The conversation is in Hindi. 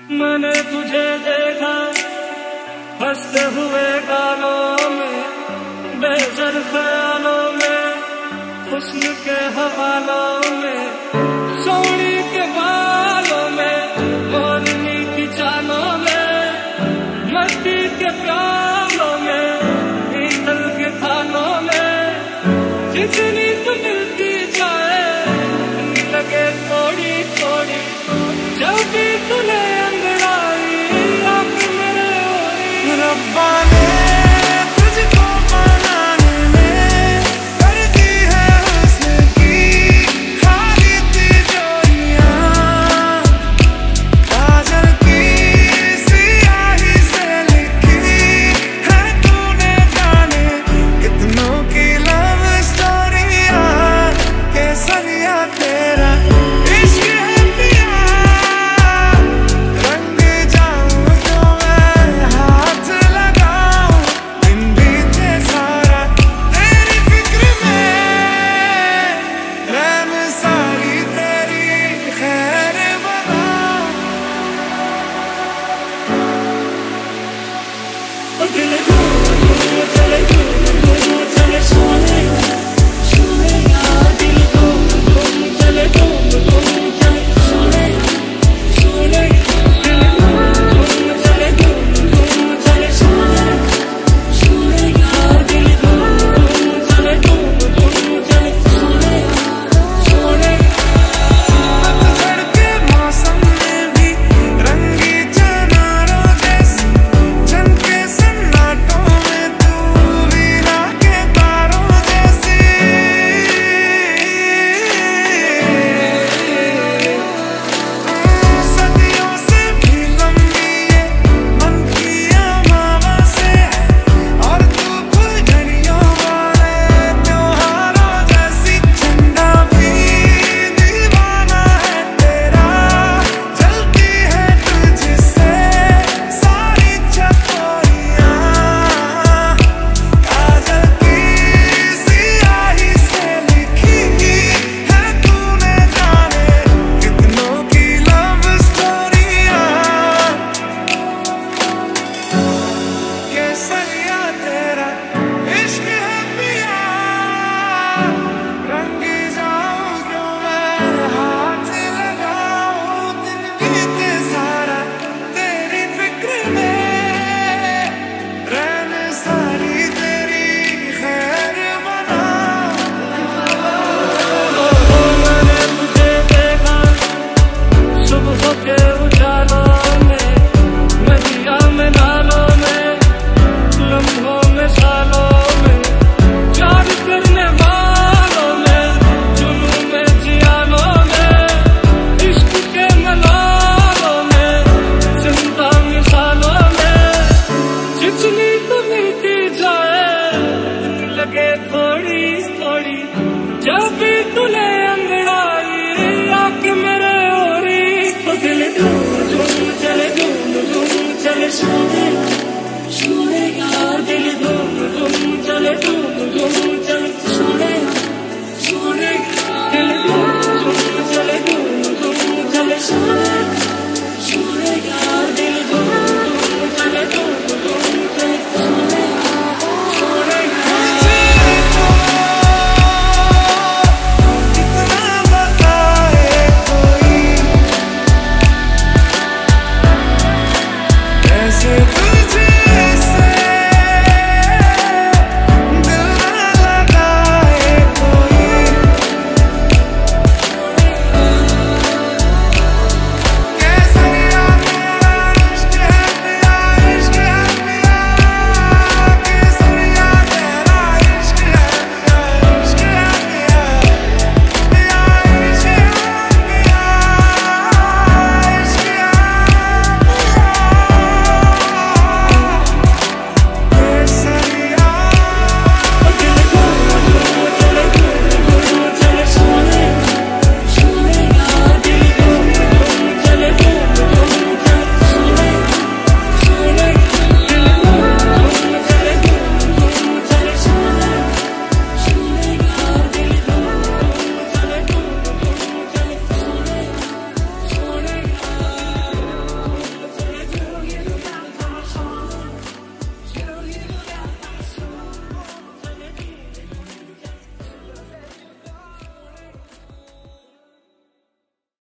मैंने तुझे देखा हंसते हुए गालों में, बेसर ख्यालों में, हुस्न के हवालों में, सोनी के बालों में, मोरनी की चालों में, मस्ती के प्यालों में, पीतल के थानों में, जितनी तू मिलती जाए लगे थोड़ी थोड़ी, जब भी तूने अंगड़ाई आँख मेरे ओरी। रब्बा ने तुझको बनाने में कर दी है हुस्न की खाली तिजोरियां, काजल की सियाही से लिखी है तूने जाने कितनों की लव स्टोरियां। केसरिया तेरा इश्क है पिया, रंग जाऊं जो मैं हाथ लगाऊं, दिन बीते सारा तेरी फिक्र में, रैन सारी तेरी खैर बनाऊं। दिल चले चले सोने सोनेगा, दिल चले चले सोने सोनेगा, दिल चले चले सोने सोनेगा, दिल चले चले सोने सोनेगा। पतझड़ के मौसम में भी रंगी चनारों जैसी चमके सन्नाटों में, तू वीणा के तारों जैसी। सदियों से भी लंबी ये मन की अमावस्या है, और तू फुलझड़ियों वाले त्योहारों जैसी। चंदा भी दीवाना है तेरा, जलती है तुझसे सारी चकोरियां, काजल की सियाही से लिखी है तूने जाने कितनों की लव स्टोरियां। केसरिया तेरा इश्क है पिया, रंगी जाऊं क्यों मैं हाथ लगाऊं, दिन बीते सारा तेरी फिक्र में, रैन सारी तेरी खैर बनाऊं। मैंने तुझे देखा सुबह के